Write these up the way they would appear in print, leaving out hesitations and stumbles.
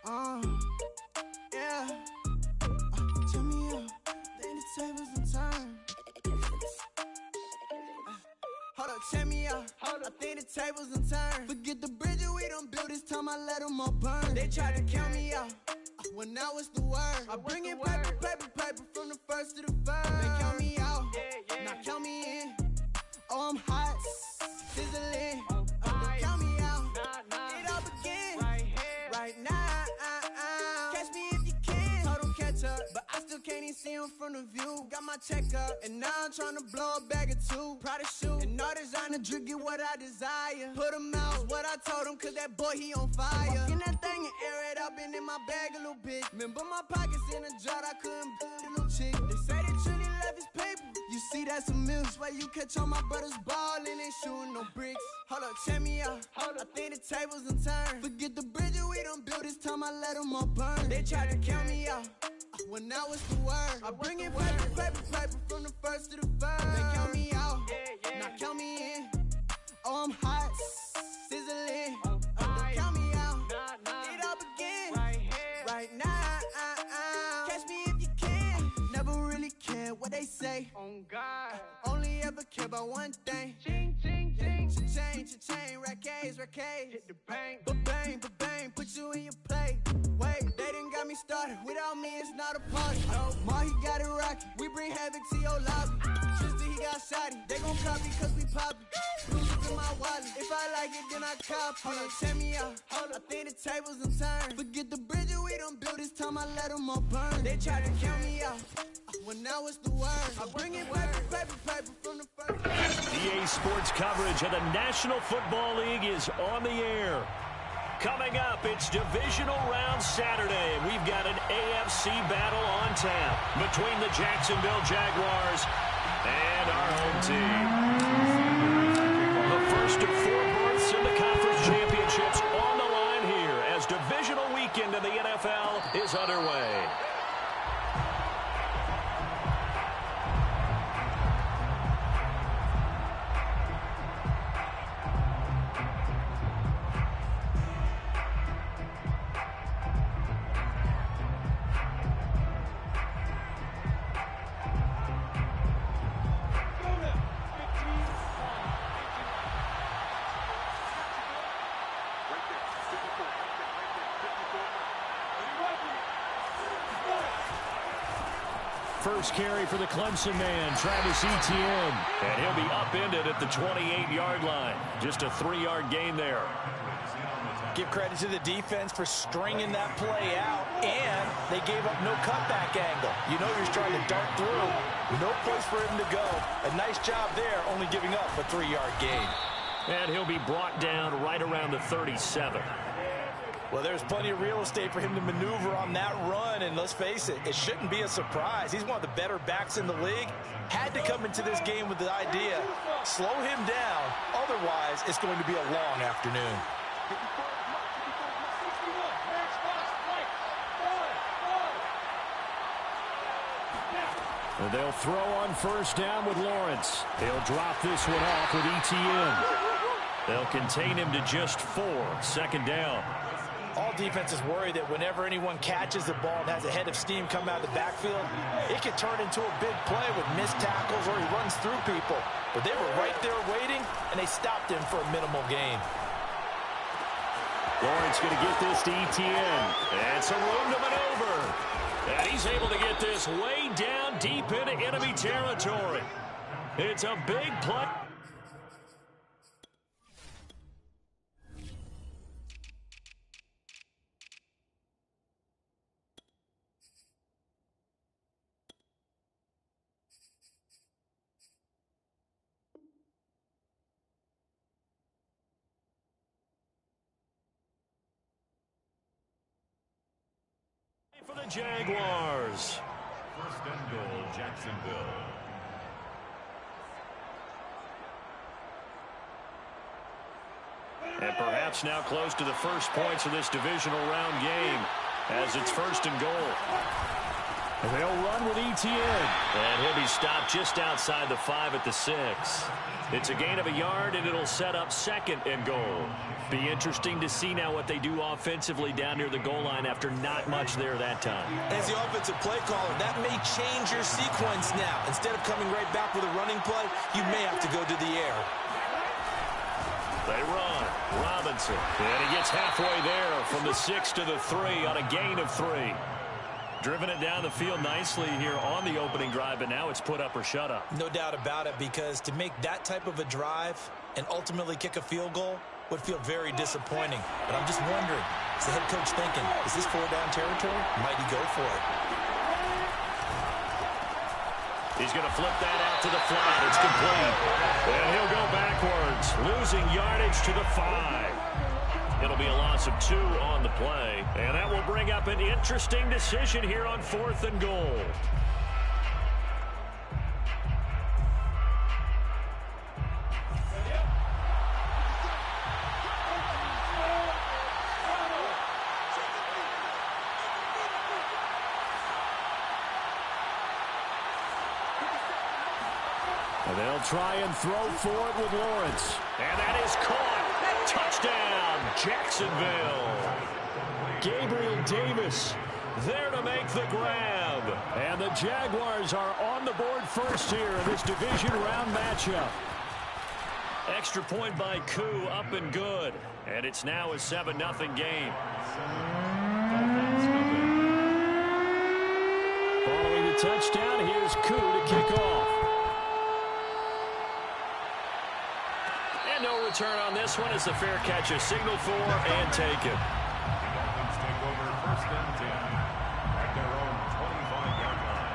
Yeah. Turn me up, then the tables and turn. Hold up, check me out. I think the tables and turn. Forget the bridges we done built, this time I let them all burn. They tried to count me out, when now it's the word. I bring in paper from the first to the third. They count me out, now count me in. Oh, I'm hot, sizzling. Don't count me out, it all begin right now. Catch me if you can. Told them catch up, but I still can't even see them from the view. Got my check up, and now I'm trying to blow a bag or two. Proud of shoe, and all designer drip, get what I desire. Put them out, what I told him, cause that boy, he on fire. Walk in that thing and air it up, and in my bag a little bit. Remember my pockets in a jar, I couldn't build a little chick. They say that Trini left his paper. You see that's a milk, where you catch all my brothers ballin', ain't shooting no bricks. Hold up, check me out, I think the tables and turn. Forget the bridges we done built, this time I let them all burn. They tried to count me out, when now it's the word. I bring in paper from the first to the third. They count me out, now count me in. Oh, I'm hot, sizzling. Don't count me out, it all begin right now. Catch me if you can. Never really care what they say. On God, only ever care about one thing. ching, ching, ching. Cha-chain, rackets. Hit the bank. Ba-bang, put you in your play. Wait, they done got me started. Without me, it's not a party. Ma, he got it rockin'. We bring havoc to your lobby. Sister, he got shotty. They gon' copy cause we poppin'. Blues in my wallet. If I like it, then I copy. Hold up, check me out. I think the tables and turn. Forget the bridges we done built, this time I let them all burn. They tried to count me out, when now it's the word. I bring in paper from the first. EA Sports coverage of the National Football League is on the air. Coming up, it's Divisional Round Saturday. We've got an AFC battle on tap between the Jacksonville Jaguars and our home team. The first of 4 berths in the conference championships on the line here as divisional weekend in the NFL is underway. First carry for the Clemson man, Travis Etienne. And he'll be upended at the 28-yard line. Just a 3-yard gain there. Give credit to the defense for stringing that play out, and they gave up no cutback angle. You know he's trying to dart through. No place for him to go. A nice job there, only giving up a 3-yard gain. And he'll be brought down right around the 37. Well, there's plenty of real estate for him to maneuver on that run, and let's face it, it shouldn't be a surprise. He's one of the better backs in the league. Had to come into this game with the idea, slow him down, otherwise it's going to be a long afternoon. And they'll throw on first down with Lawrence. They'll drop this one off with Etienne. They'll contain him to just 4, second down. All defenses worry that whenever anyone catches the ball and has a head of steam come out of the backfield, it can turn into a big play with missed tackles or he runs through people. But they were right there waiting, and they stopped him for a minimal gain. Lawrence going to get this to Etienne. And some room to maneuver. And he's able to get this way down deep into enemy territory. It's a big play. For the Jaguars. First and goal, Jacksonville. And perhaps now close to the first points of this divisional round game as it's first and goal. And they'll run with Etienne. And he'll be stopped just outside the 5 at the 6. It's a gain of a yard, and it'll set up 2nd and goal. Be interesting to see now what they do offensively down near the goal line after not much there that time. As the offensive play caller, that may change your sequence now. Instead of coming right back with a running play, you may have to go to the air. They run. Robinson. And he gets halfway there from the 6 to the 3 on a gain of 3. Driven it down the field nicely here on the opening drive, but now it's put up or shut up. No doubt about it, because to make that type of a drive and ultimately kick a field goal would feel very disappointing. But I'm just wondering, is the head coach thinking, is this 4-down territory? Might he go for it? He's going to flip that out to the flat. It's complete. And he'll go backwards, losing yardage to the 5. It'll be a loss of 2 on the play. And that will bring up an interesting decision here on 4th and goal. And they'll try and throw for it with Lawrence. And that is caught. Touchdown, Jacksonville. Gabriel Davis there to make the grab. And the Jaguars are on the board first here in this division round matchup. Extra point by Koo, up and good. And it's now a 7-0 game. Following the touchdown, here's Koo to kick off. And no return on this one as the fair catch is signaled for and taken. Dolphins take over 1st and 10 at their own 25-yard line.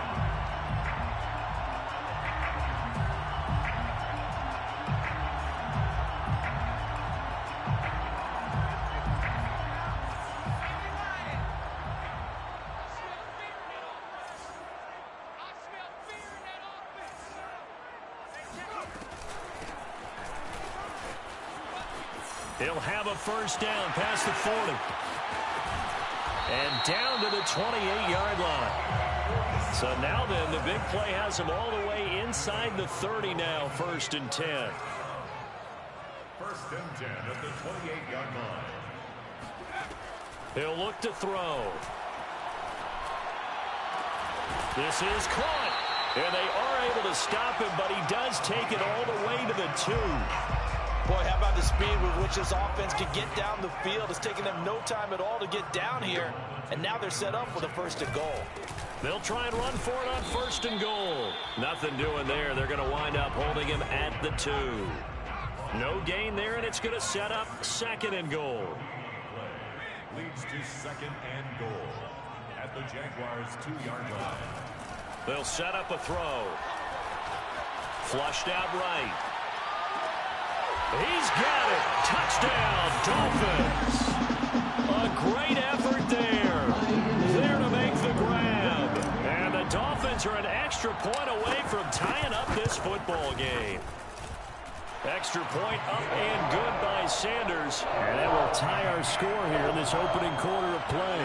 He'll have a first down past the 40. And down to the 28-yard line. So now then, the big play has him all the way inside the 30 now, 1st and 10. 1st and 10 at the 28-yard line. He'll look to throw. This is caught. And they are able to stop him, but he does take it all the way to the 2. Boy, how about the speed with which this offense can get down the field? It's taking them no time at all to get down here. And now they're set up with a 1st and goal. They'll try and run for it on 1st and goal. Nothing doing there. They're going to wind up holding him at the 2. No gain there, and it's going to set up 2nd and goal. Leads to 2nd and goal at the Jaguars' 2-yard line. They'll set up a throw. Flushed out right. He's got it. Touchdown, Dolphins. A great effort there. There to make the grab. And the Dolphins are an extra point away from tying up this football game. Extra point up and good by Sanders. And that will tie our score here in this opening quarter of play.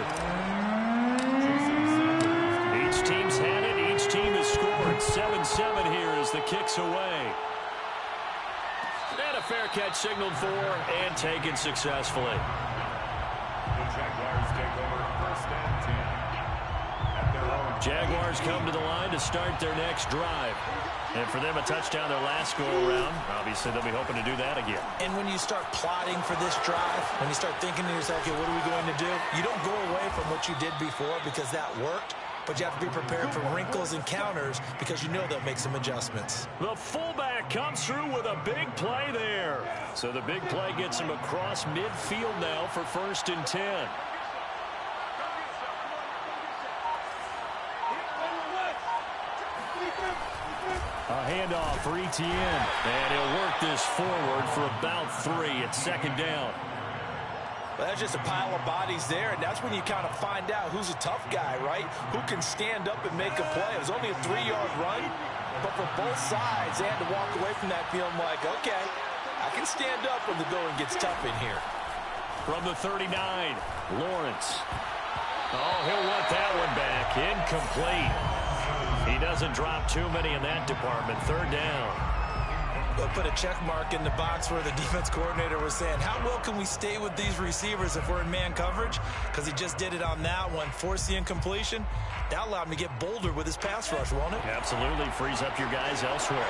Each team's had it. Each team has scored. 7-7 here as the kick's away. And a fair catch signaled for and taken successfully. The Jaguars take over 1st and 10 at their own. Jaguars come to the line to start their next drive. And for them, a touchdown their last go-around. Obviously, they'll be hoping to do that again. And when you start plotting for this drive, when you start thinking to yourself, okay, what are we going to do? You don't go away from what you did before because that worked. But you have to be prepared for wrinkles and counters because you know they'll make some adjustments. The fullback comes through with a big play there. So the big play gets him across midfield now for 1st and 10. A handoff for Etienne. And he'll work this forward for about 3 at 2nd down. Well, that's just a pile of bodies there, and that's when you kind of find out who's a tough guy, right? Who can stand up and make a play. It was only a 3-yard run, but for both sides, they had to walk away from that feeling like, okay, I can stand up when the going gets tough in here. From the 39, Lawrence. Oh, he'll want that one back. Incomplete. He doesn't drop too many in that department. Third down. We'll put a check mark in the box where the defense coordinator was saying, how well can we stay with these receivers if we're in man coverage? Because he just did it on that one. Forced the incompletion. That allowed him to get bolder with his pass rush, won't it? Absolutely. Frees up your guys elsewhere.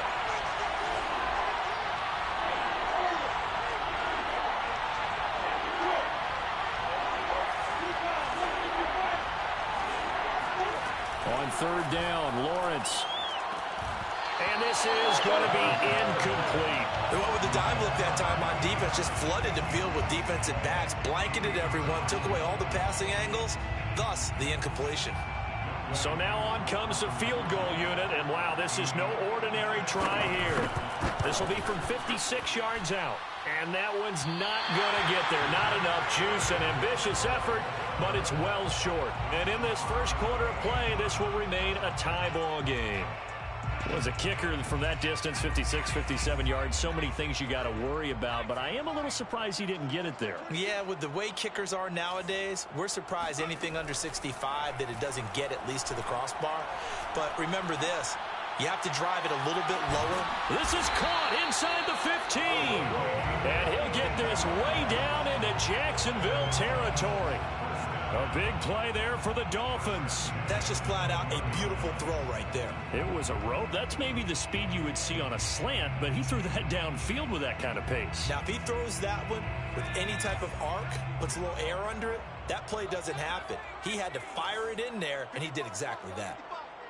On third down, Lawrence. And this is going to be incomplete. They went with the dime look that time on defense. Just flooded the field with defensive backs, blanketed everyone, took away all the passing angles, thus the incompletion. So now on comes the field goal unit, and wow, this is no ordinary try here. This will be from 56 yards out, and that one's not going to get there. Not enough juice, an ambitious effort, but it's well short. And in this first quarter of play, this will remain a tie ball game. Was a kicker from that distance, 56, 57 yards. So many things you got to worry about, but I am a little surprised he didn't get it there. Yeah, with the way kickers are nowadays, we're surprised anything under 65 that it doesn't get at least to the crossbar. But remember this, you have to drive it a little bit lower. This is caught inside the 15. And he'll get this way down into Jacksonville territory. A big play there for the Dolphins. That's just flat out a beautiful throw right there. It was a rope. That's maybe the speed you would see on a slant, but he threw that downfield with that kind of pace. Now, if he throws that one with any type of arc, puts a little air under it, that play doesn't happen. He had to fire it in there, and he did exactly that.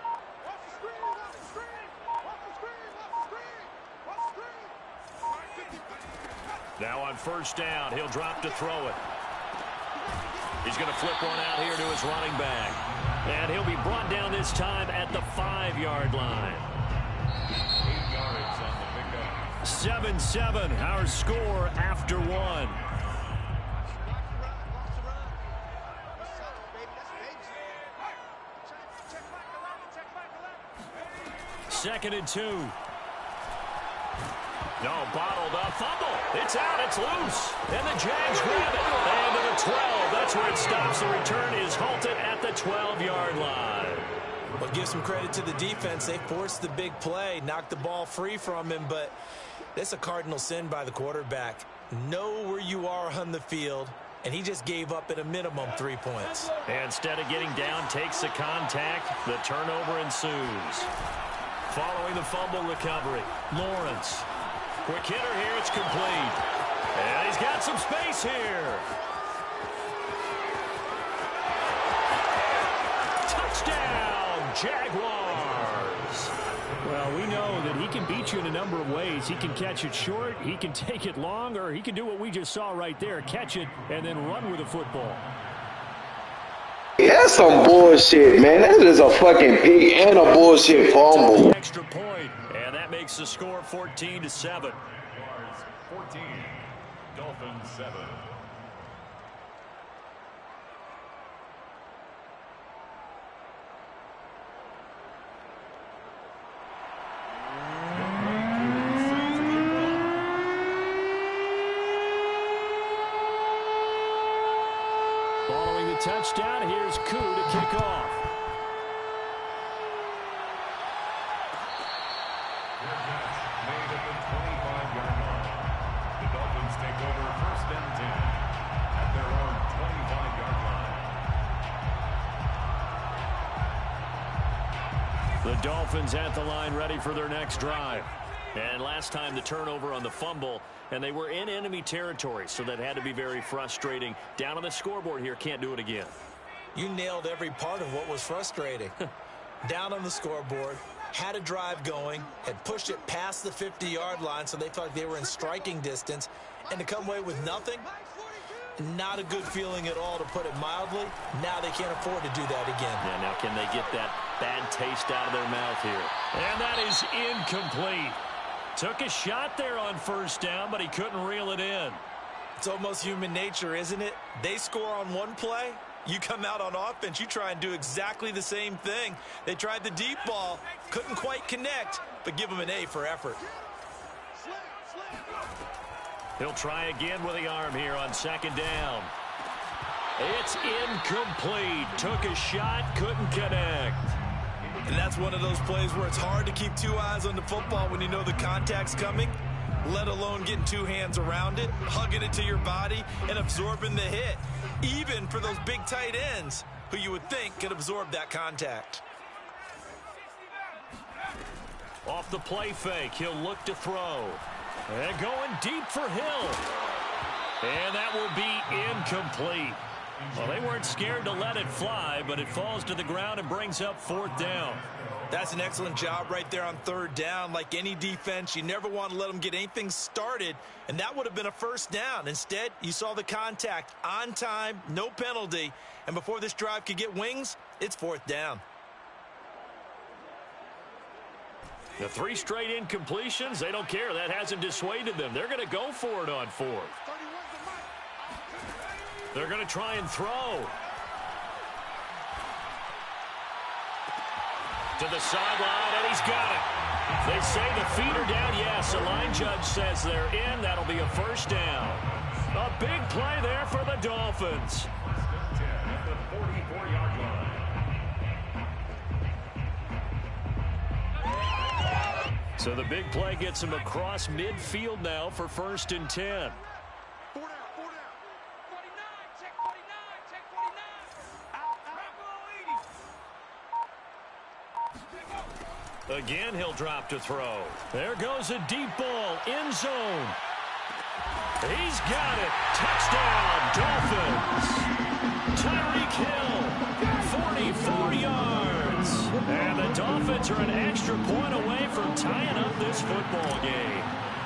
Now on first down, he'll drop to throw it. He's going to flip one out here to his running back. And he'll be brought down this time at the 5-yard line. 8 yards on the pickup. 7-7, our score after one. Second and 2. No, bottled up, fumble. It's out, it's loose. And the Jags grab it. And to the 12. That's where it stops. The return is halted at the 12-yard line. Well, give some credit to the defense. They forced the big play, knocked the ball free from him, but that's a cardinal sin by the quarterback. Know where you are on the field, and he just gave up at a minimum 3 points. And instead of getting down, takes the contact. The turnover ensues. Following the fumble recovery, Lawrence. Quick hitter here, it's complete. And he's got some space here. Touchdown, Jaguars. Well, we know that he can beat you in a number of ways. He can catch it short, he can take it long, or he can do what we just saw right there, catch it and then run with the football. That's some bullshit, man. That is a fucking pick and a bullshit fumble. Extra point, and that makes the score 14-7. 14, Dolphins 7. Following the touchdown, here's Koo to kick off. Made at the 25-yard line. The Dolphins take over first and 10 at their own 25-yard line. The Dolphins at the line, ready for their next drive. And last time the turnover on the fumble, and they were in enemy territory, so that had to be very frustrating. Down on the scoreboard here, can't do it again. You nailed every part of what was frustrating. Down on the scoreboard, had a drive going, had pushed it past the 50-yard line, so they felt like they were in striking distance, and to come away with nothing, not a good feeling at all, to put it mildly. Now they can't afford to do that again. Yeah, now can they get that bad taste out of their mouth here? And that is incomplete. Took a shot there on first down, but he couldn't reel it in. It's almost human nature, isn't it? They score on one play, you come out on offense, you try and do exactly the same thing. They tried the deep ball, couldn't quite connect, but give them an A for effort. He'll try again with the arm here on second down. It's incomplete. Took a shot, couldn't connect. And that's one of those plays where it's hard to keep two eyes on the football when you know the contact's coming, let alone getting two hands around it, hugging it to your body, and absorbing the hit, even for those big tight ends who you would think could absorb that contact. Off the play fake, he'll look to throw. And going deep for Hill. And that will be incomplete. Well, they weren't scared to let it fly, but it falls to the ground and brings up 4th down. That's an excellent job right there on 3rd down. Like any defense, you never want to let them get anything started, and that would have been a 1st down. Instead, you saw the contact on time, no penalty, and before this drive could get wings, it's 4th down. The 3 straight incompletions, they don't care. That hasn't dissuaded them. They're going to go for it on 4th. They're going to try and throw. To the sideline, and he's got it. They say the feet are down. Yes, the line judge says they're in. That'll be a 1st down. A big play there for the Dolphins. At the 44-yard line. So the big play gets him across midfield now for 1st and 10. Again, he'll drop to throw. There goes a deep ball, end zone. He's got it. Touchdown, Dolphins. Tyreek Hill, 44 yards. And the Dolphins are an extra point away from tying up this football game.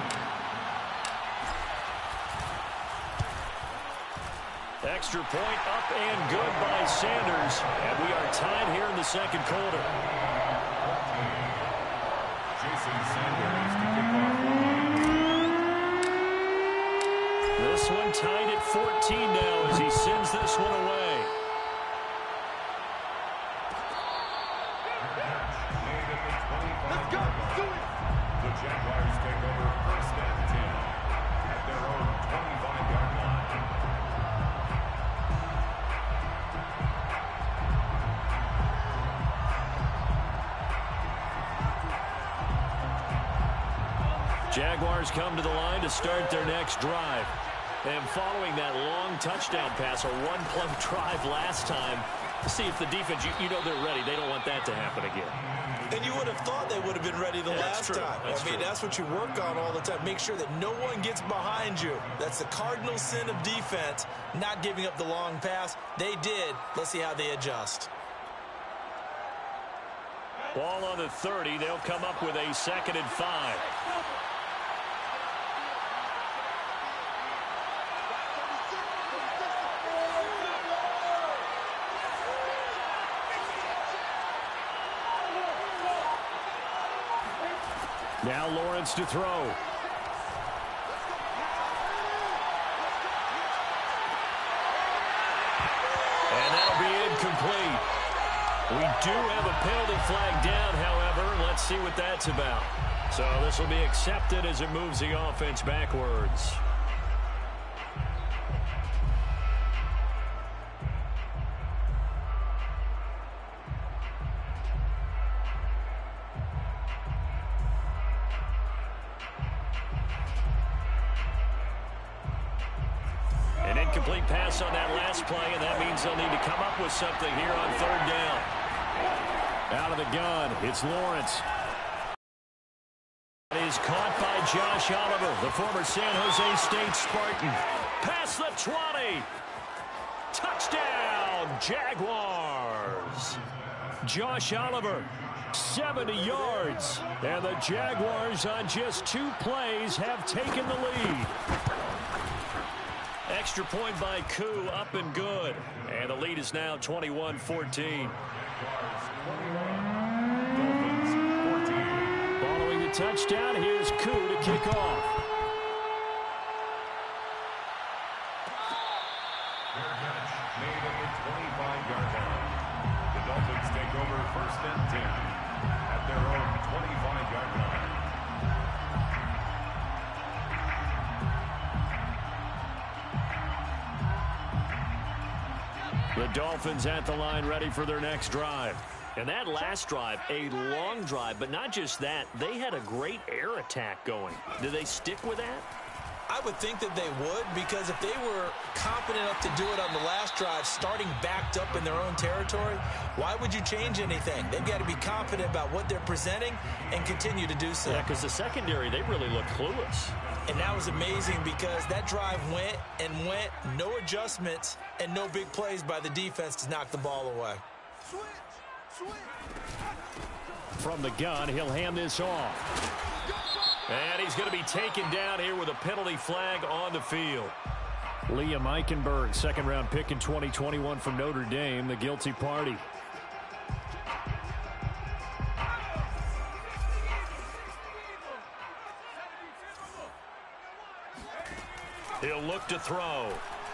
Extra point up and good by Sanders. And we are tied here in the 2nd quarter. Jason Sanders to kick off. This one tied at 14 now as he sends this one away. Let's go. The Jaguars take over 1st and 10 at their own 25-yard line. Jaguars come to the line to start their next drive. And following that long touchdown pass, a one-play drive last time, see if the defense, you know they're ready. They don't want that to happen again. And you would have thought they would have been ready the last time. That's what you work on all the time. Make sure that no one gets behind you. That's the cardinal sin of defense, not giving up the long pass. They did. Let's see how they adjust. Ball on the 30. They'll come up with a 2nd and 5. Now Lawrence to throw. And that'll be incomplete. We do have a penalty flag down, however. Let's see what that's about. So this will be accepted as it moves the offense backwards. An incomplete pass on that last play, and that means they'll need to come up with something here on 3rd down. Out of the gun, it's Lawrence. It is caught by Josh Oliver, the former San Jose State Spartan. Past the 20. Touchdown, Jaguars. Josh Oliver, 70 yards. And the Jaguars on just 2 plays have taken the lead. Extra point by Koo, up and good. And the lead is now 21-14. Following the touchdown, here's Koo to kick off. Fair catch made at the 25-yard line. The Dolphins take over 1st and 10 at their own 25-yard line. The Dolphins at the line ready for their next drive. And that last drive, a long drive, but not just that, they had a great air attack going. Do they stick with that? I would think that they would, because if they were confident enough to do it on the last drive, starting backed up in their own territory, why would you change anything? They've got to be confident about what they're presenting and continue to do so. Yeah, because the secondary, they really look clueless. And that was amazing because that drive went and went, no adjustments, and no big plays by the defense to knock the ball away. From the gun, he'll hand this off. And he's going to be taken down here with a penalty flag on the field. Liam Eichenberg, second-round pick in 2021 from Notre Dame, the guilty party. He'll look to throw.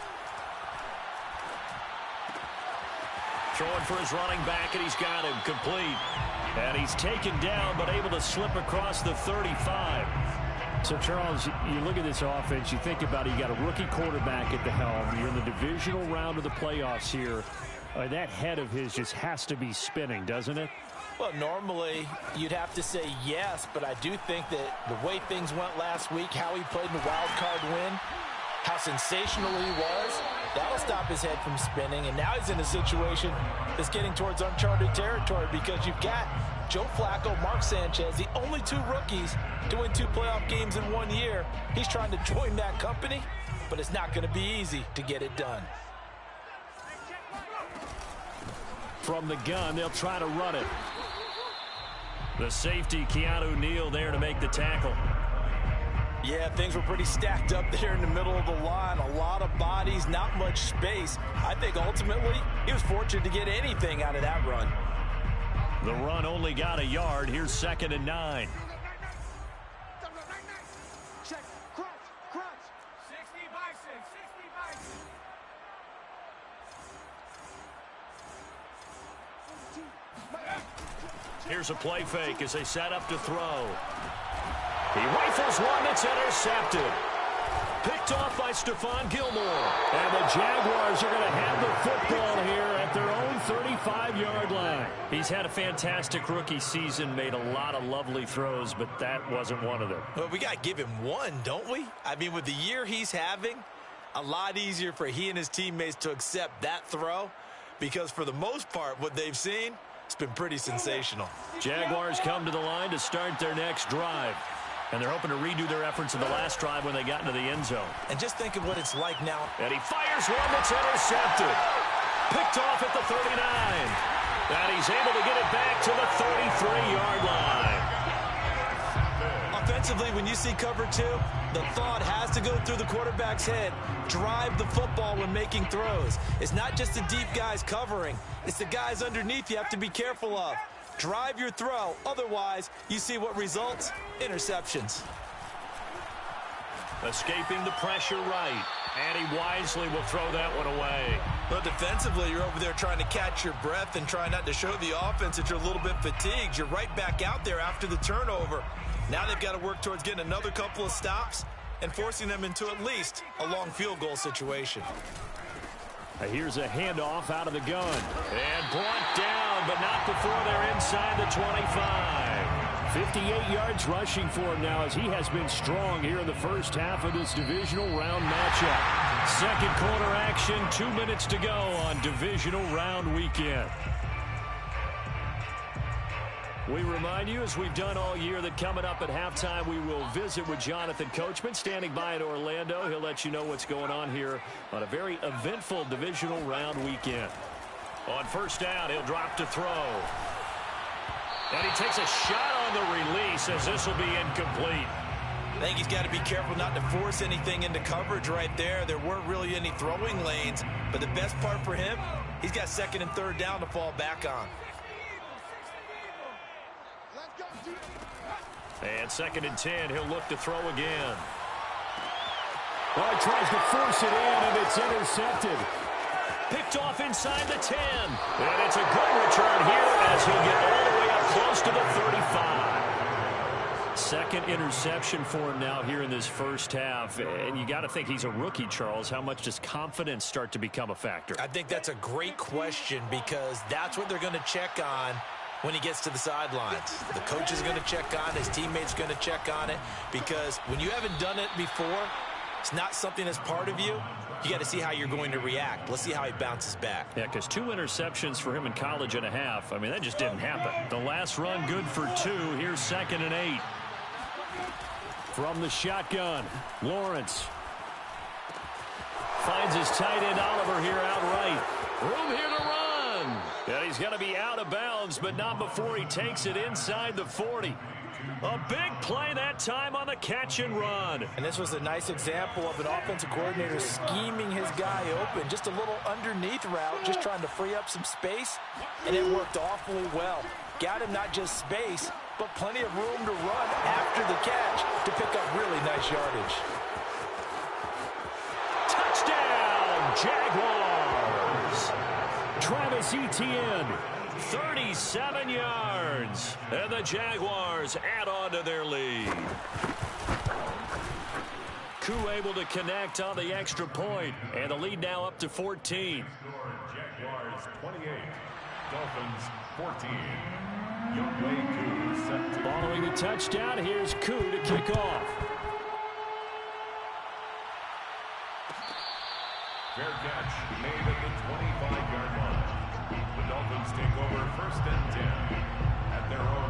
Throwing for his running back, and he's got him complete. And he's taken down, but able to slip across the 35. So, Charles, you look at this offense, you think about it, you got a rookie quarterback at the helm. You're in the divisional round of the playoffs here. That head of his just has to be spinning, doesn't it? Well, normally you'd have to say yes, but I do think that the way things went last week, how he played in the wild card win, how sensational he was, that'll stop his head from spinning. And now he's in a situation that's getting towards uncharted territory because you've got Joe Flacco, Mark Sanchez, the only two rookies doing 2 playoff games in 1 year. He's trying to join that company, but it's not going to be easy to get it done. From the gun, they'll try to run it. The safety, Keanu Neal, there to make the tackle. Yeah, things were pretty stacked up there in the middle of the line. A lot of bodies, not much space. I think ultimately he was fortunate to get anything out of that run. The run only got a yard. Here's 2nd and 9. Check. Crunch. 60 Bison. Here's a play fake as they set up to throw. He rifles one that's intercepted. Picked off by Stephon Gilmore. And the Jaguars are going to have the football here at their own 35-yard line. He's had a fantastic rookie season, made a lot of lovely throws, but that wasn't one of them. Well, we got to give him one, don't we? I mean, with the year he's having, a lot easier for he and his teammates to accept that throw because for the most part, what they've seen, it's been pretty sensational. Jaguars come to the line to start their next drive. And they're hoping to redo their efforts in the last drive when they got into the end zone. And just think of what it's like now. And he fires one that's intercepted. Picked off at the 39. And he's able to get it back to the 33-yard line. Offensively, when you see cover 2, the thought has to go through the quarterback's head. Drive the football when making throws. It's not just the deep guys covering. It's the guys underneath you have to be careful of. Drive your throw. Otherwise, you see what results? Interceptions. Escaping the pressure right. And he wisely will throw that one away. Well, defensively, you're over there trying to catch your breath and try not to show the offense that you're a little bit fatigued. You're right back out there after the turnover. Now they've got to work towards getting another couple of stops and forcing them into at least a long field goal situation. Here's a handoff out of the gun. And brought down, but not before they're inside the 25. 58 yards rushing for him now as he has been strong here in the first half of this divisional round matchup. Second quarter action, 2 minutes to go on divisional round weekend. We remind you, as we've done all year, that coming up at halftime, we will visit with Jonathan Coachman, standing by in Orlando. He'll let you know what's going on here on a very eventful divisional round weekend. On first down, he'll drop to throw. And he takes a shot on the release as this will be incomplete. I think he's got to be careful not to force anything into coverage right there. There weren't really any throwing lanes, but the best part for him, he's got 2nd and 3rd down to fall back on. And 2nd and 10, he'll look to throw again. Well, he tries to force it in, and it's intercepted. Picked off inside the 10. And it's a good return here as he'll get all the way up close to the 35. Second interception for him now here in this first half. And you got to think he's a rookie, Charles. How much does confidence start to become a factor? I think that's a great question because that's what they're going to check on when he gets to the sidelines. The coach is going to check on it. His teammates going to check on it because when you haven't done it before, it's not something that's part of you. You got to see how you're going to react. Let's see how he bounces back. Yeah, because 2 interceptions for him in college and a half. I mean, that just didn't happen. The last run good for 2. Here's 2nd and 8. From the shotgun, Lawrence finds his tight end Oliver here outright. Room here to run. And he's going to be out of bounds, but not before he takes it inside the 40. A big play that time on the catch and run. And this was a nice example of an offensive coordinator scheming his guy open. Just a little underneath route, just trying to free up some space, and it worked awfully well. Got him not just space, but plenty of room to run after the catch to pick up really nice yardage. Touchdown, Jaguars! Travis Etienne, 37 yards. And the Jaguars add on to their lead. Koo able to connect on the extra point, and the lead now up to 14. Jaguars 28, Dolphins 14. Younghoe Koo set to Following the touchdown, here's Koo to kick off. fair catch made at the 25-yard line. The Dolphins take over 1st and 10 at their own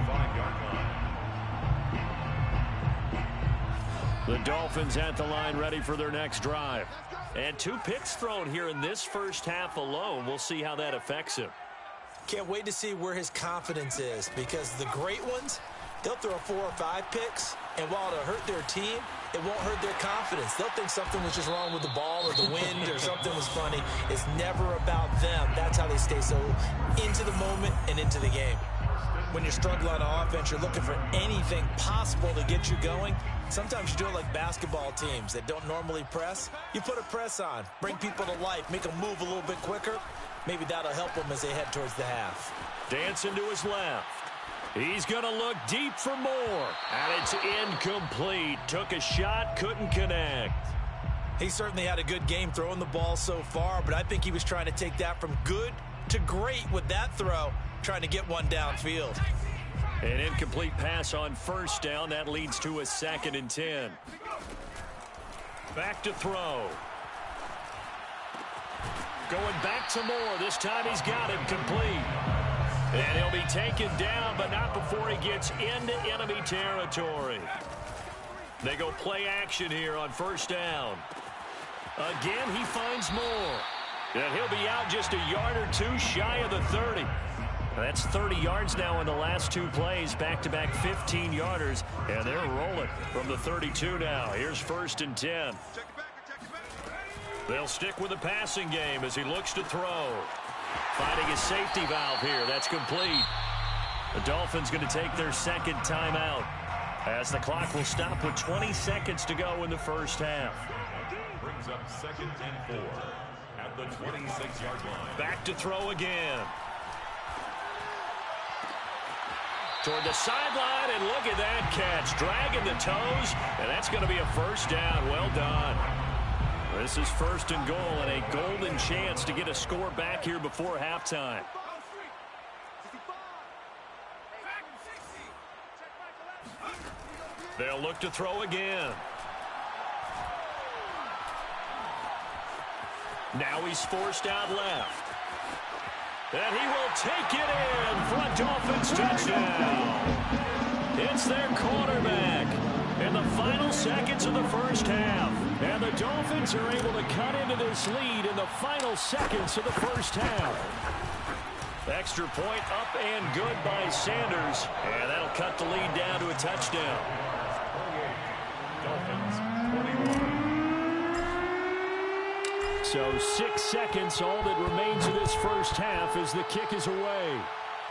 25-yard line. The Dolphins at the line ready for their next drive. And 2 picks thrown here in this first half alone. We'll see how that affects him. Can't wait to see where his confidence is because the great ones, they'll throw 4 or 5 picks, and while it'll hurt their team, it won't hurt their confidence. They'll think something was just wrong with the ball or the wind or something was funny. It's never about them. That's how they stay so into the moment and into the game. When you're struggling on offense, you're looking for anything possible to get you going. Sometimes you do it like basketball teams that don't normally press. You put a press on, bring people to life, make them move a little bit quicker. Maybe that'll help them as they head towards the half. Dancing to his left. He's going to look deep for more. And it's incomplete. Took a shot, couldn't connect. He certainly had a good game throwing the ball so far, but I think he was trying to take that from good to great with that throw, trying to get one downfield. An incomplete pass on 1st down. That leads to a 2nd and 10. Back to throw. Going back to Moore. This time he's got it complete. And he'll be taken down, but not before he gets into enemy territory. They go play action here on 1st down. Again, he finds Moore. And he'll be out just a yard or 2 shy of the 30. That's 30 yards now in the last 2 plays. Back-to-back 15-yarders. And they're rolling from the 32 now. Here's 1st and 10. They'll stick with the passing game as he looks to throw. Finding his safety valve here. That's complete. The Dolphins going to take their 2nd timeout as the clock will stop with 20 seconds to go in the first half. Brings up 2nd and 4 at the 26-yard line. Back to throw again. Toward the sideline, and look at that catch. Dragging the toes, and that's going to be a 1st down. Well done. This is 1st and goal, and a golden chance to get a score back here before halftime. They'll look to throw again. Now he's forced out left. And he will take it in for a Dolphins touchdown. It's their quarterback in the final seconds of the first half. And the Dolphins are able to cut into this lead in the final seconds of the first half. Extra point up and good by Sanders. And that'll cut the lead down to a touchdown. 28, Dolphins 21. So 6 seconds, all that remains of this first half as the kick is away.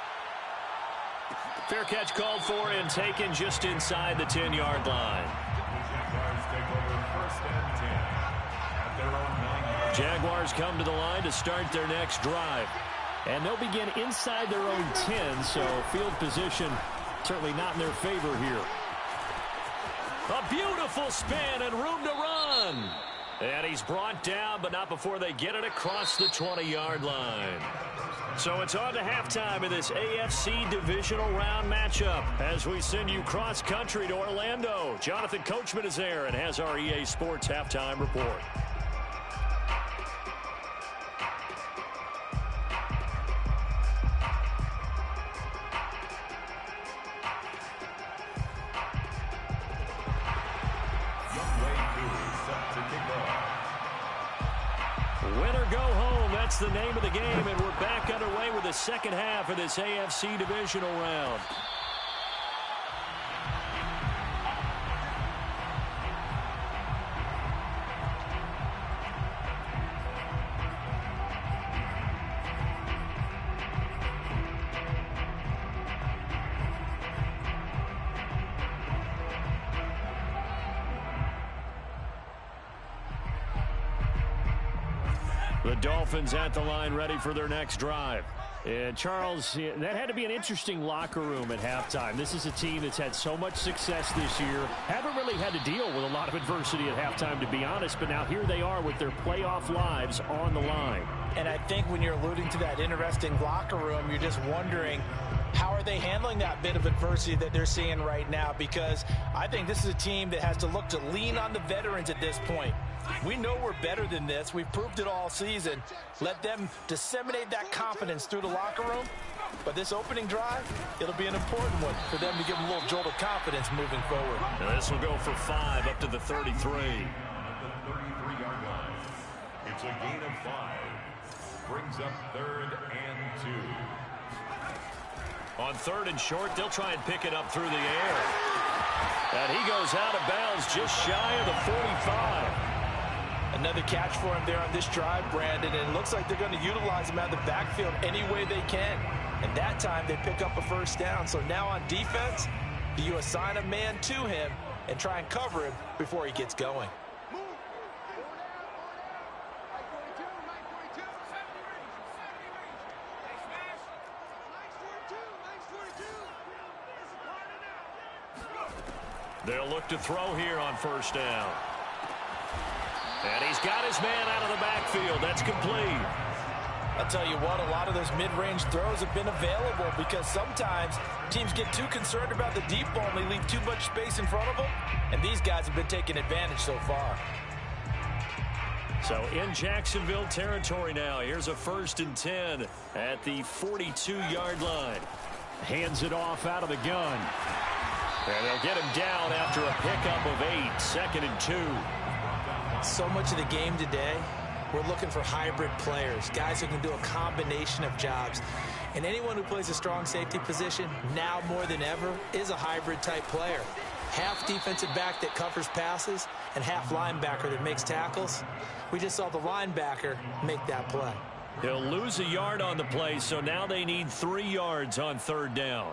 Fair catch called for and taken just inside the 10-yard line. Jaguars take over 1st and 10 at their own 9-yard line. Jaguars come to the line to start their next drive. And they'll begin inside their own 10, so field position certainly not in their favor here. A beautiful spin and room to run. And he's brought down, but not before they get it across the 20-yard line. So it's on to halftime in this AFC divisional round matchup as we send you cross-country to Orlando. Jonathan Coachman is there and has our EA Sports halftime report. Win or go home, that's the name of the game, and we're back underway with the second half of this AFC divisional round. The Dolphins at the line ready for their next drive. And Charles, that had to be an interesting locker room at halftime. This is a team that's had so much success this year. Haven't really had to deal with a lot of adversity at halftime, to be honest. But now here they are with their playoff lives on the line. And I think when you're alluding to that interesting locker room, you're just wondering, how are they handling that bit of adversity that they're seeing right now? Because I think this is a team that has to look to lean on the veterans at this point. We know we're better than this. We've proved it all season. Let them disseminate that confidence through the locker room. But this opening drive, it'll be an important one for them to give them a little jolt of confidence moving forward. Now this will go for 5 up to the 33. At the 33-yard line. It's a gain of 5. Brings up 3rd and 2. On 3rd and short, they'll try and pick it up through the air. And he goes out of bounds just shy of the 45. Another catch for him there on this drive, Brandon, and it looks like they're going to utilize him out of the backfield any way they can. And that time they pick up a first down. So now on defense, do you assign a man to him and try and cover him before he gets going? They'll look to throw here on first down. And he's got his man out of the backfield. That's complete. I'll tell you what, a lot of those mid-range throws have been available because sometimes teams get too concerned about the deep ball and they leave too much space in front of them. And these guys have been taking advantage so far. So in Jacksonville territory now. Here's a 1st and 10 at the 42-yard line. Hands it off out of the gun. And they'll get him down after a pickup of 8. 2nd and 2. So much of the game today, we're looking for hybrid players, guys who can do a combination of jobs. And anyone who plays a strong safety position, now more than ever, is a hybrid type player. Half defensive back that covers passes and half linebacker that makes tackles. We just saw the linebacker make that play. He'll lose a yard on the play, so now they need 3 yards on 3rd down.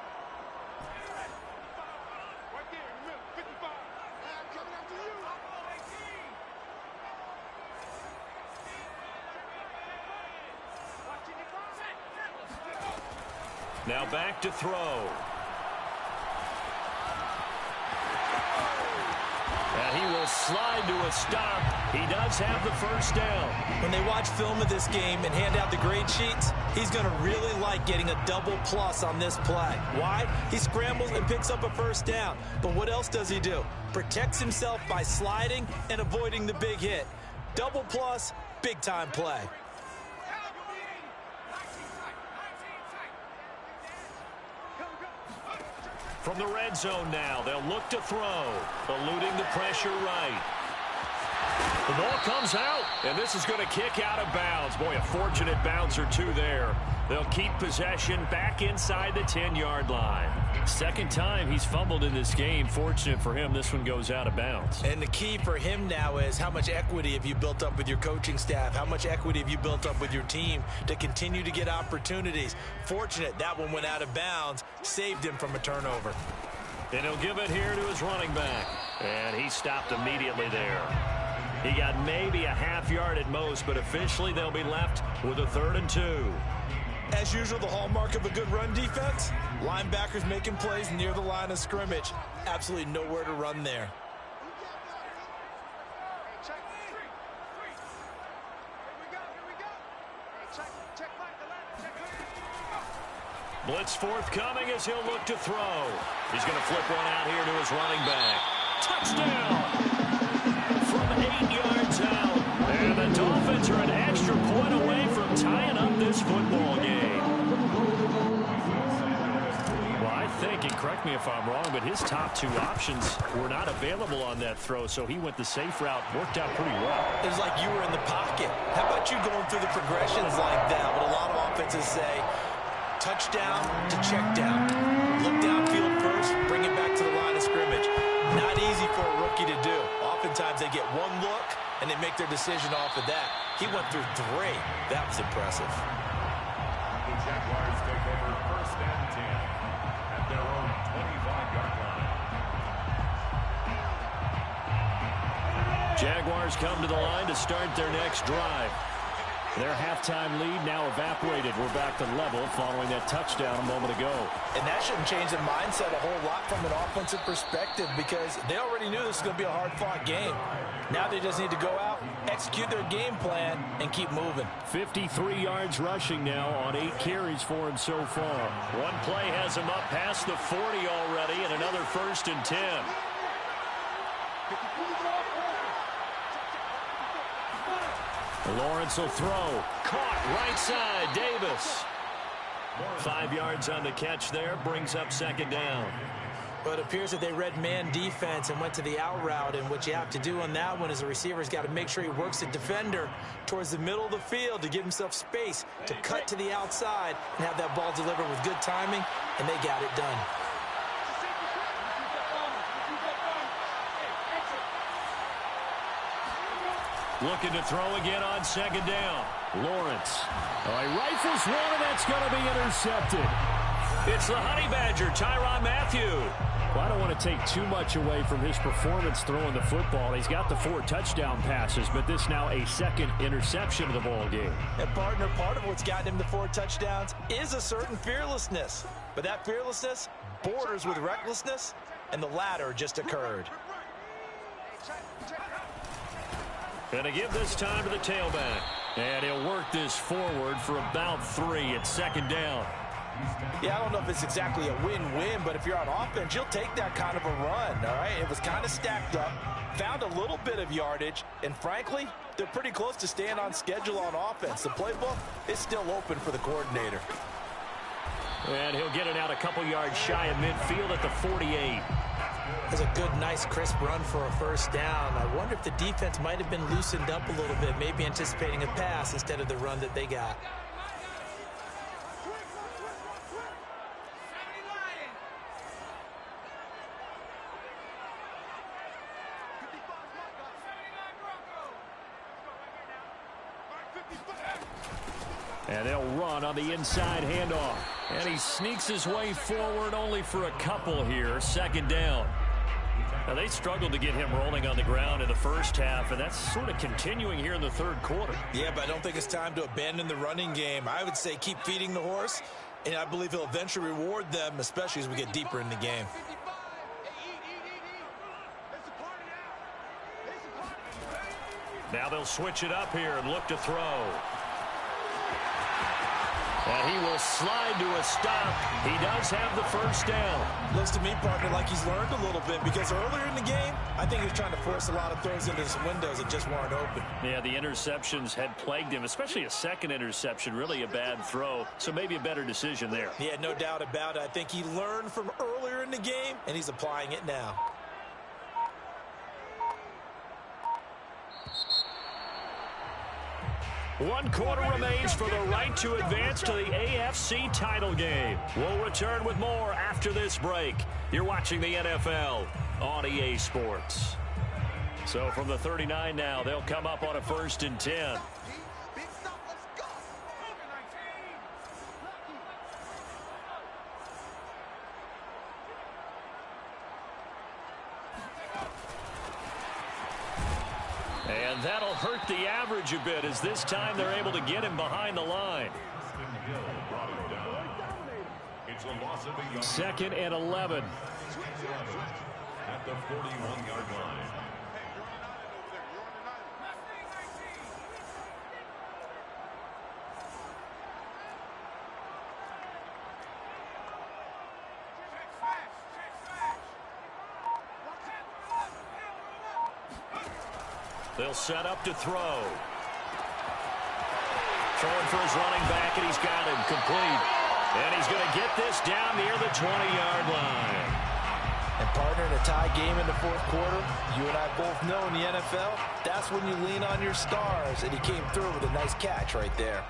Now back to throw. And he will slide to a stop. He does have the first down. When they watch film of this game and hand out the grade sheets, he's going to really like getting a double plus on this play. Why? He scrambles and picks up a first down. But what else does he do? Protects himself by sliding and avoiding the big hit. Double plus, big time play. From the red zone now, they'll look to throw, eluding the pressure right. The ball comes out, and this is going to kick out of bounds. Boy, a fortunate bounce or two there. They'll keep possession back inside the 10-yard line. 2nd time he's fumbled in this game. Fortunate for him, this one goes out of bounds. And the key for him now is how much equity have you built up with your coaching staff? How much equity have you built up with your team to continue to get opportunities? Fortunate that one went out of bounds, saved him from a turnover. And he'll give it here to his running back. And he stopped immediately there. He got maybe a half yard at most, but officially they'll be left with a 3rd and 2. As usual, the hallmark of a good run defense, linebackers making plays near the line of scrimmage. Absolutely nowhere to run there. Blitz forthcoming as he'll look to throw. He's going to flip one out here to his running back. Touchdown! From 8 yards out. And the Dolphins are an extra point away from tying up this football game. Well, I think, and correct me if I'm wrong, but his top two options were not available on that throw, so he went the safe route. Worked out pretty well. It was like you were in the pocket. How about you going through the progressions like that? What a lot of offenses say, touchdown to check down. Look downfield first, bring it back to the line of scrimmage. Not easy for a rookie to do. Oftentimes they get one look, and they make their decision off of that. He went through 3. That was impressive. The Jaguars take over 1st and 10 at their own 25-yard line. Jaguars come to the line to start their next drive. Their halftime lead now evaporated. We're back to level following that touchdown a moment ago. And that shouldn't change the mindset a whole lot from an offensive perspective because they already knew this was going to be a hard-fought game. Now they just need to go out, execute their game plan, and keep moving. 53 yards rushing now on 8 carries for him so far. One play has him up past the 40 already, and another 1st and 10. Lawrence will throw. Caught right side. Davis. 5 yards on the catch there. Brings up 2nd down. But it appears that they read man defense and went to the out route. And what you have to do on that one is the receiver's got to make sure he works the defender towards the middle of the field to give himself space to cut to the outside and have that ball delivered with good timing. And they got it done. Looking to throw again on 2nd down. Lawrence. Oh, he rifles one, and that's going to be intercepted. It's the Honey Badger, Tyrann Mathieu. Well, I don't want to take too much away from his performance throwing the football. He's got the 4 touchdown passes, but this now a 2nd interception of the ball game. And partner, part of what's gotten him the 4 touchdowns is a certain fearlessness. But that fearlessness borders with recklessness, and the latter just occurred. Going to give this time to the tailback. And he'll work this forward for about 3 at 2nd down. Yeah, I don't know if it's exactly a win-win, but if you're on offense, you'll take that kind of a run, all right? It was kind of stacked up, found a little bit of yardage, and frankly, they're pretty close to staying on schedule on offense. The playbook is still open for the coordinator. And he'll get it out a couple yards shy of midfield at the 48. That's a good, nice, crisp run for a 1st down. I wonder if the defense might have been loosened up a little bit, maybe anticipating a pass instead of the run that they got. And they'll run on the inside handoff. And he sneaks his way forward only for a couple here. 2nd down. Now, they struggled to get him rolling on the ground in the first half, and that's sort of continuing here in the 3rd quarter. Yeah, but I don't think it's time to abandon the running game. I would say keep feeding the horse, and I believe he'll eventually reward them, especially as we get deeper in the game. Now they'll switch it up here and look to throw. And he will slide to a stop. He does have the 1st down. Looks to me, partner, like he's learned a little bit because earlier in the game, I think he was trying to force a lot of throws into some windows that just weren't open. Yeah, the interceptions had plagued him, especially a 2nd interception, really a bad throw. So maybe a better decision there. Yeah, no doubt about it. I think he learned from earlier in the game, and he's applying it now. One quarter remains for the right to advance to the AFC title game. We'll return with more after this break. You're watching the NFL on EA Sports. So from the 39 now, they'll come up on a 1st and 10. And that'll hurt the average a bit as this time they're able to get him behind the line. It's a loss of a yard. 2nd and 11. At the 41-yard line. They'll set up to throw. Throwing for his running back, and he's got him complete. And he's going to get this down near the 20-yard line. And partner, in a tie game in the fourth quarter, you and I both know in the NFL, that's when you lean on your stars. And he came through with a nice catch right there.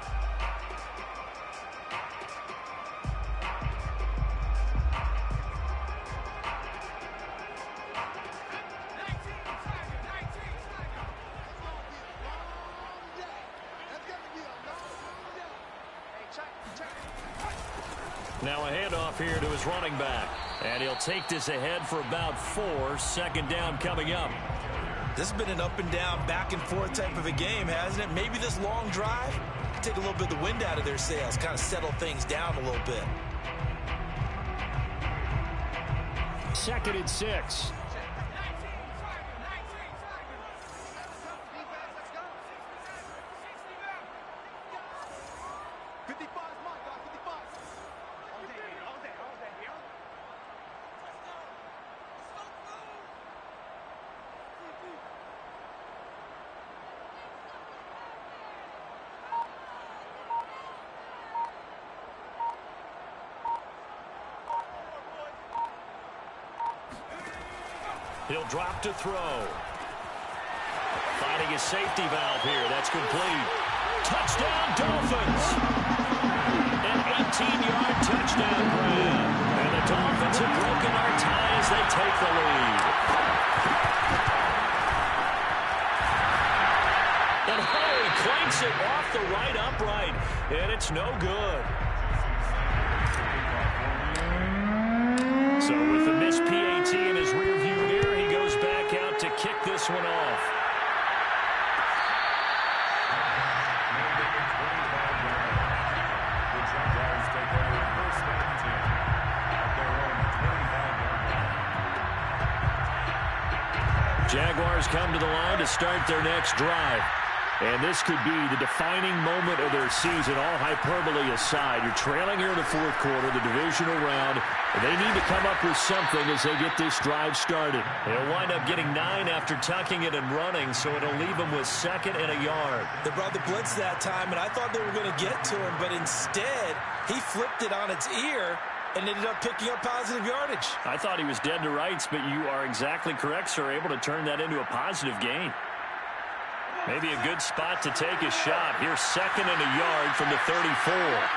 Now a handoff here to his running back. And he'll take this ahead for about 4. 2nd down coming up. This has been an up and down, back and forth type of a game, hasn't it? Maybe this long drive can take a little bit of the wind out of their sails, kind of settle things down a little bit. 2nd and 6. He'll drop to throw. Finding his safety valve here. That's complete. Touchdown, Dolphins! An 18-yard touchdown grab. And the Dolphins have broken our tie as they take the lead. And Hoey clanks it off the right upright. And it's no good. So with the missed PAT in his rearview mirror, he goes back out to kick this one off. The Jaguars take over 1st and 10 at their own 25-yard line. Jaguars come to the line to start their next drive. And this could be the defining moment of their season, all hyperbole aside. You're trailing here in the fourth quarter, the divisional round. And they need to come up with something as they get this drive started. They'll wind up getting 9 after tucking it and running, so it'll leave them with 2nd and a yard. They brought the blitz that time, and I thought they were going to get to him, but instead, he flipped it on its ear and ended up picking up positive yardage. I thought he was dead to rights, but you are exactly correct, sir, able to turn that into a positive gain. Maybe a good spot to take a shot. Here's 2nd and a yard from the 34.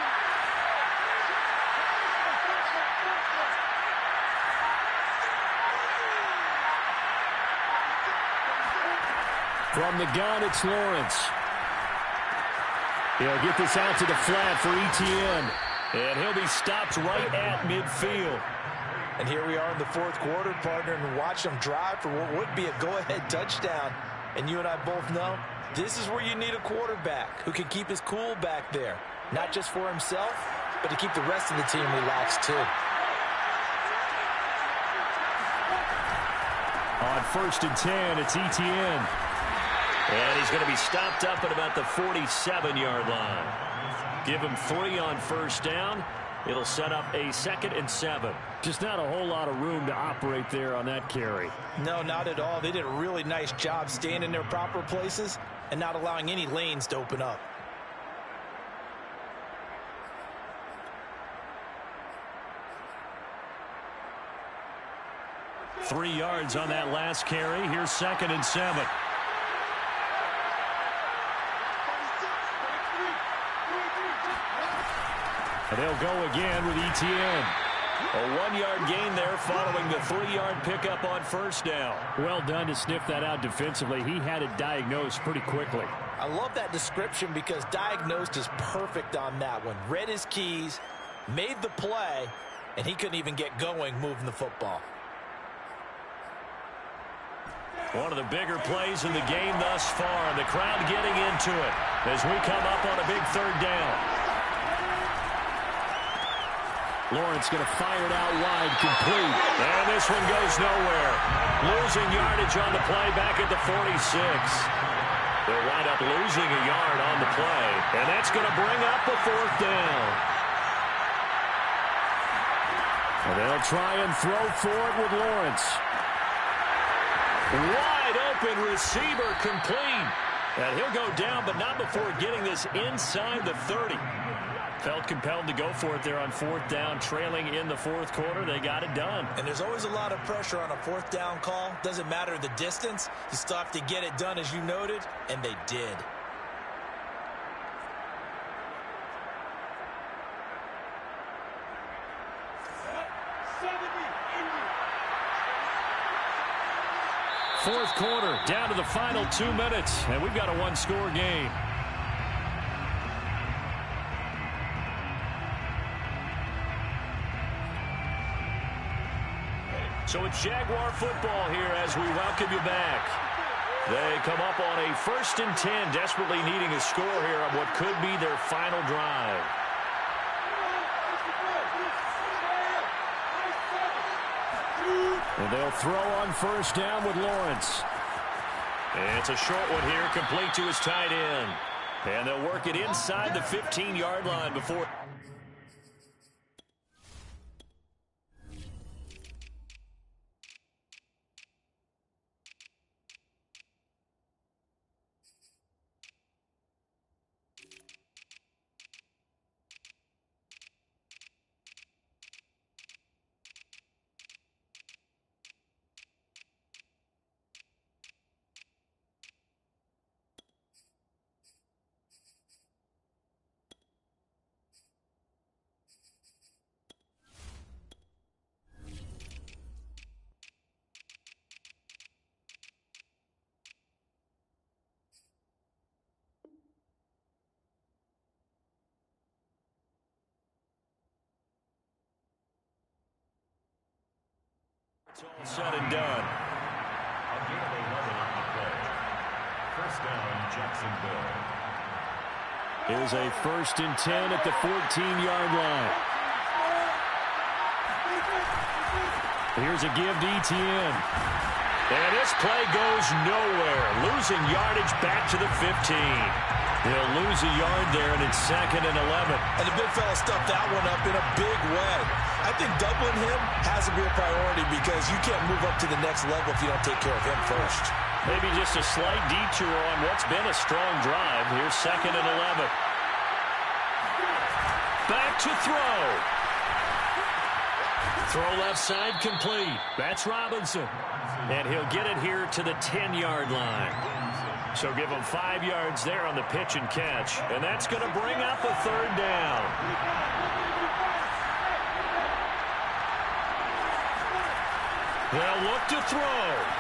From the gun, it's Lawrence. He'll get this out to the flat for Etienne. And he'll be stopped right at midfield. And here we are in the fourth quarter, partner, and watch them drive for what would be a go-ahead touchdown. And you and I both know this is where you need a quarterback who can keep his cool back there. Not just for himself, but to keep the rest of the team relaxed too. On 1st and 10, it's Etienne. And he's going to be stopped up at about the 47-yard line. Give him 3 on 1st down. It'll set up a 2nd and 7. Just not a whole lot of room to operate there on that carry. No, not at all. They did a really nice job staying in their proper places and not allowing any lanes to open up. Three yards on that last carry. Here's 2nd and 7. And they'll go again with Etienne. A 1-yard gain there following the 3-yard pickup on 1st down. Well done to sniff that out defensively. He had it diagnosed pretty quickly. I love that description because diagnosed is perfect on that one. Read his keys, made the play, and he couldn't even get going moving the football. One of the bigger plays in the game thus far, and the crowd getting into it as we come up on a big 3rd down. Lawrence going to fire it out wide, complete. And this one goes nowhere. Losing yardage on the play back at the 46. They'll wind up losing a yard on the play. And that's going to bring up the 4th down. And they'll try and throw for it with Lawrence. Wide open receiver, complete. And he'll go down, but not before getting this inside the 30. Felt compelled to go for it there on 4th down, trailing in the 4th quarter. They got it done. And there's always a lot of pressure on a 4th down call. Doesn't matter the distance. You still have to get it done, as you noted, and they did. Fourth quarter, down to the final 2 minutes, and we've got a one-score game. So it's Jaguar football here as we welcome you back. They come up on a 1st and 10, desperately needing a score here on what could be their final drive. And they'll throw on 1st down with Lawrence. And it's a short one here, complete to his tight end. And they'll work it inside the 15-yard line before... It's all said and done. A gain of 11 on the play. 1st down, Jacksonville. Here's a 1st and 10 at the 14-yard line. Here's a give to Etienne. And this play goes nowhere. Losing yardage back to the 15. They'll lose a yard there, and it's 2nd and 11. And the big fella stuffed that one up in a big way. I think doubling him has to be a priority because you can't move up to the next level if you don't take care of him first. Maybe just a slight detour on what's been a strong drive. Here's 2nd and 11. Back to throw. Throw left side complete. That's Robinson. And he'll get it here to the 10-yard line. So give him 5 yards there on the pitch and catch. And that's going to bring up a 3rd down. They'll look to throw.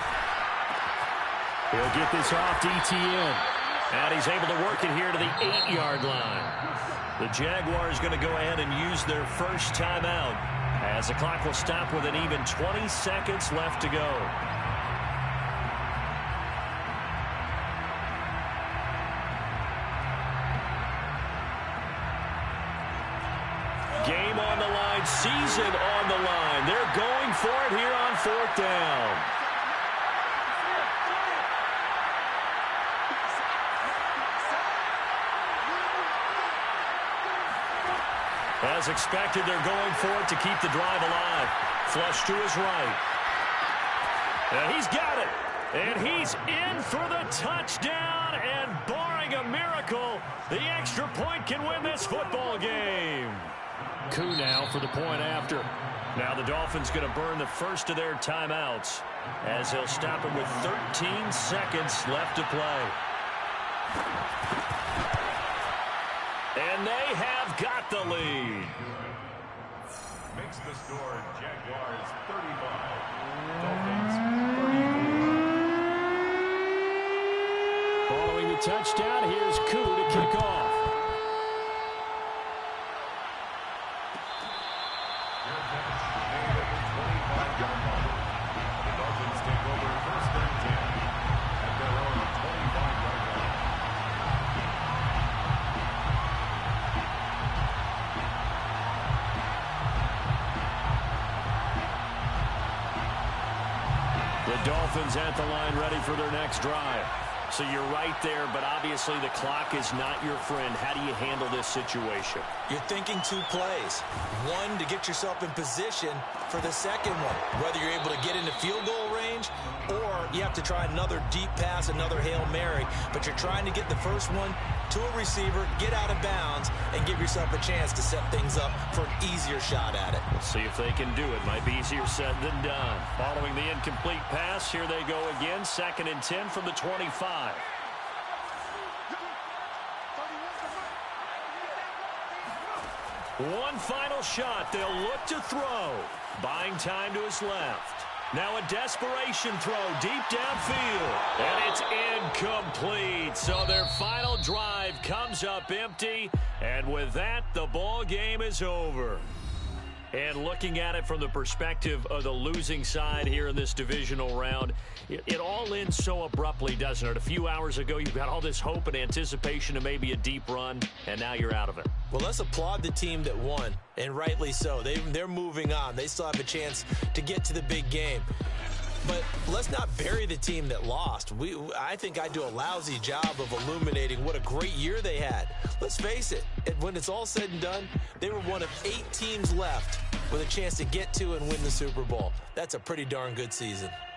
He'll get this off to Etienne. And he's able to work it here to the 8-yard line. The Jaguars going to go ahead and use their first timeout as the clock will stop with an even 20 seconds left to go. Game on the line, season on the line. They're going for it here on 4th down. As expected, they're going for it to keep the drive alive. Flush to his right. And he's got it. And he's in for the touchdown. And barring a miracle, the extra point can win this football game. Coup now for the point after. Now the Dolphins going to burn the first of their timeouts as they'll stop it with 13 seconds left to play. And they have got the lead. Makes the score Jaguars 35. Dolphins 34. Following the touchdown, here's Coup to kick off. The Dolphins at the line ready for their next drive. So you're right there, but obviously the clock is not your friend. How do you handle this situation? You're thinking 2 plays. One, to get yourself in position for the second one, whether you're able to get into field goal range or you have to try another deep pass, another Hail Mary, but you're trying to get the first one to a receiver, get out of bounds, and give yourself a chance to set things up for an easier shot at it. We'll see if they can do it. Might be easier said than done. Following the incomplete pass, here they go again. 2nd and 10 from the 25. One final shot. They'll look to throw. Buying time to his left. Now a desperation throw deep downfield. And it's incomplete. So their final drive comes up empty. And with that, the ball game is over. And looking at it from the perspective of the losing side here in this divisional round, it all ends so abruptly, doesn't it? A few hours ago, you've got all this hope and anticipation of maybe a deep run, and now you're out of it. Well, let's applaud the team that won, and rightly so. They're moving on. They still have a chance to get to the big game. But let's not bury the team that lost. I think I do a lousy job of illuminating what a great year they had. Let's face it, when it's all said and done, they were one of 8 teams left with a chance to get to and win the Super Bowl. That's a pretty darn good season.